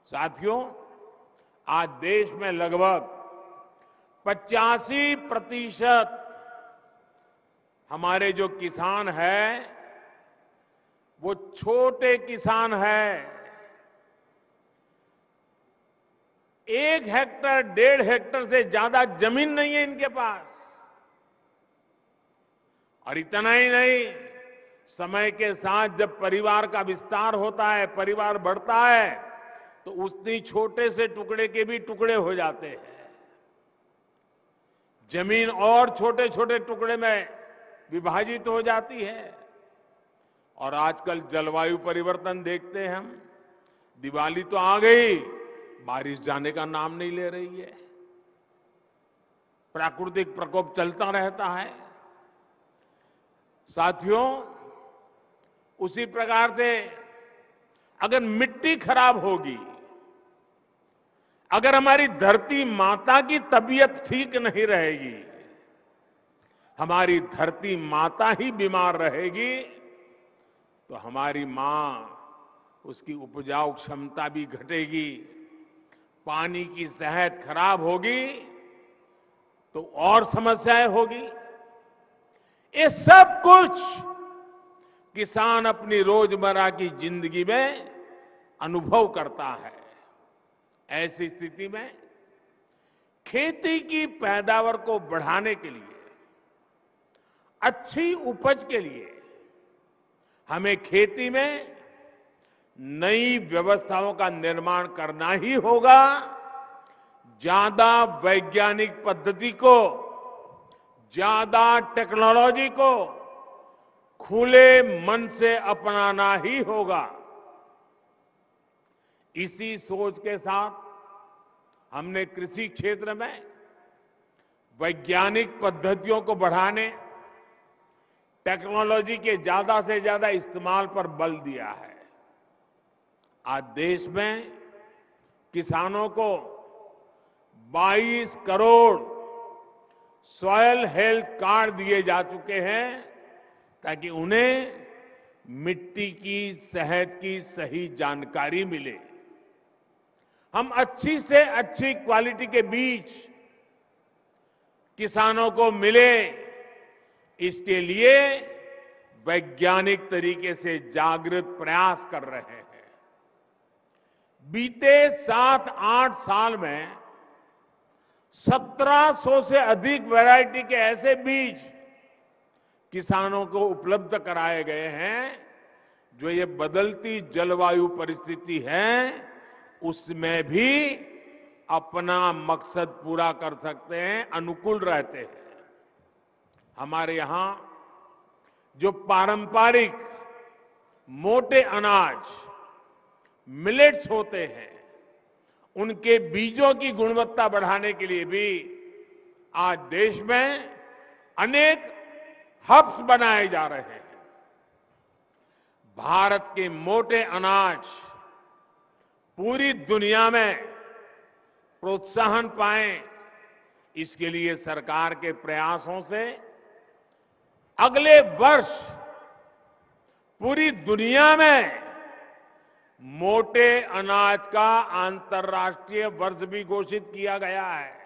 साथियों, आज देश में लगभग 85% हमारे जो किसान हैं वो छोटे किसान हैं। 1 हेक्टर 1.5 हेक्टर से ज्यादा जमीन नहीं है इनके पास। और इतना ही नहीं, समय के साथ जब परिवार का विस्तार होता है, परिवार बढ़ता है, तो उतनी छोटे से टुकड़े के भी टुकड़े हो जाते हैं। जमीन और छोटे छोटे टुकड़े में विभाजित हो जाती है। और आजकल जलवायु परिवर्तन देखते हैं हम। दिवाली तो आ गई, बारिश जाने का नाम नहीं ले रही है। प्राकृतिक प्रकोप चलता रहता है। साथियों, उसी प्रकार से अगर मिट्टी खराब होगी, अगर हमारी धरती माता की तबीयत ठीक नहीं रहेगी, हमारी धरती माता ही बीमार रहेगी, तो हमारी मां, उसकी उपजाऊ क्षमता भी घटेगी, पानी की सेहत खराब होगी, तो और समस्याएं होगी। ये सब कुछ किसान अपनी रोजमर्रा की जिंदगी में अनुभव करता है। ऐसी स्थिति में खेती की पैदावार को बढ़ाने के लिए, अच्छी उपज के लिए हमें खेती में नई व्यवस्थाओं का निर्माण करना ही होगा। ज्यादा वैज्ञानिक पद्धति को, ज्यादा टेक्नोलॉजी को खुले मन से अपनाना ही होगा। इसी सोच के साथ हमने कृषि क्षेत्र में वैज्ञानिक पद्धतियों को बढ़ाने, टेक्नोलॉजी के ज्यादा से ज्यादा इस्तेमाल पर बल दिया है। आज देश में किसानों को 22 करोड़ सॉयल हेल्थ कार्ड दिए जा चुके हैं, ताकि उन्हें मिट्टी की सेहत की सही जानकारी मिले। हम अच्छी से अच्छी क्वालिटी के बीज किसानों को मिले, इसके लिए वैज्ञानिक तरीके से जागृत प्रयास कर रहे हैं। बीते 7-8 साल में 1700 से अधिक वैरायटी के ऐसे बीज किसानों को उपलब्ध कराए गए हैं, जो ये बदलती जलवायु परिस्थिति है उसमें भी अपना मकसद पूरा कर सकते हैं, अनुकूल रहते हैं। हमारे यहां जो पारंपरिक मोटे अनाज मिलेट्स होते हैं, उनके बीजों की गुणवत्ता बढ़ाने के लिए भी आज देश में अनेक हब्स बनाए जा रहे हैं। भारत के मोटे अनाज पूरी दुनिया में प्रोत्साहन पाएं, इसके लिए सरकार के प्रयासों से अगले वर्ष पूरी दुनिया में मोटे अनाज का अंतर्राष्ट्रीय वर्ष भी घोषित किया गया है।